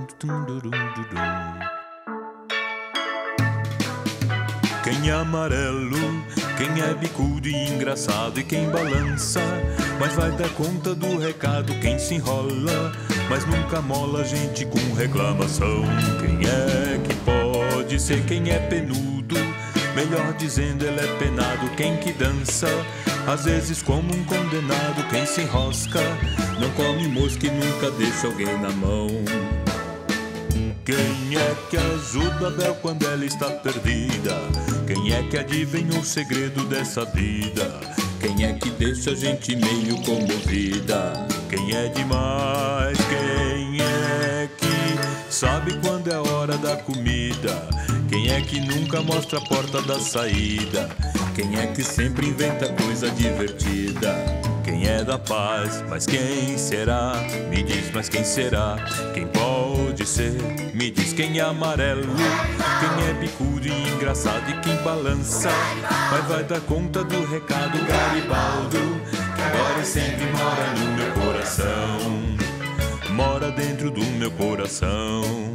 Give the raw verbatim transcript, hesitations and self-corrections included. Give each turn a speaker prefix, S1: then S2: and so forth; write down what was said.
S1: Quem é amarelo, quem é bicudo e engraçado e quem balança, mas vai dar conta do recado. Quem se enrola, mas nunca mola gente com reclamação. Quem é que pode ser? Quem é penudo, melhor dizendo, ele é penado. Quem que dança, às vezes como um condenado. Quem se enrosca, não come mosca e nunca deixa alguém na mão. Quem é que ajuda a Bel quando ela está perdida? Quem é que adivinha o segredo dessa vida? Quem é que deixa a gente meio comovida? Quem é demais? Quem é que sabe quando é hora da comida? Quem é que nunca mostra a porta da saída? Quem é que sempre inventa coisa divertida? Quem é da paz, mas quem será? Me diz, mas quem será? Quem pode ser? Me diz. Quem é amarelo, quem é bicudo e engraçado e quem balança, mas vai dar conta do recado. Garibaldo, que agora e sempre mora no meu coração, mora dentro do meu coração.